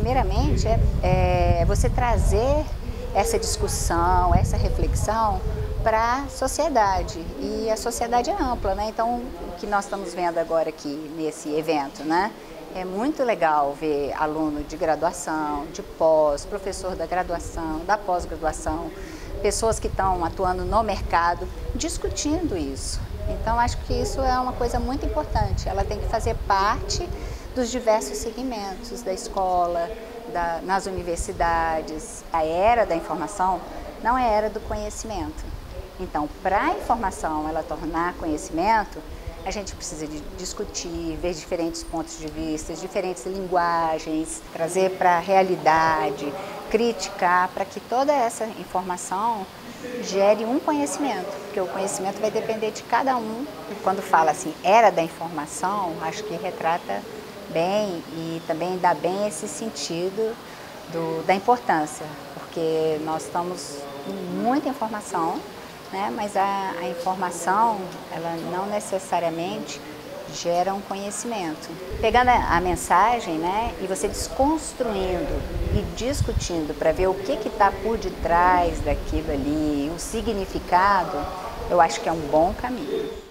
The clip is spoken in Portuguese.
primeiramente, é você trazer essa discussão, essa reflexão para a sociedade. E a sociedade é ampla, né? Então, o que nós estamos vendo agora aqui nesse evento, né? É muito legal ver aluno de graduação, de pós, professor da graduação, da pós-graduação, pessoas que estão atuando no mercado, discutindo isso. Então, acho que isso é uma coisa muito importante. Ela tem que fazer parte dos diversos segmentos da escola, nas universidades. A era da informação não é a era do conhecimento. Então, para a informação ela tornar conhecimento, a gente precisa de discutir, ver diferentes pontos de vista, diferentes linguagens, trazer para a realidade, criticar, para que toda essa informação gere um conhecimento, porque o conhecimento vai depender de cada um. Quando fala assim, era da informação, acho que retrata bem e também dá bem esse sentido da importância, porque nós estamos com muita informação, né? Mas a informação, ela não necessariamente gera um conhecimento. Pegando a mensagem, né, e você desconstruindo e discutindo para ver o que está por detrás daquilo ali, o significado, eu acho que é um bom caminho.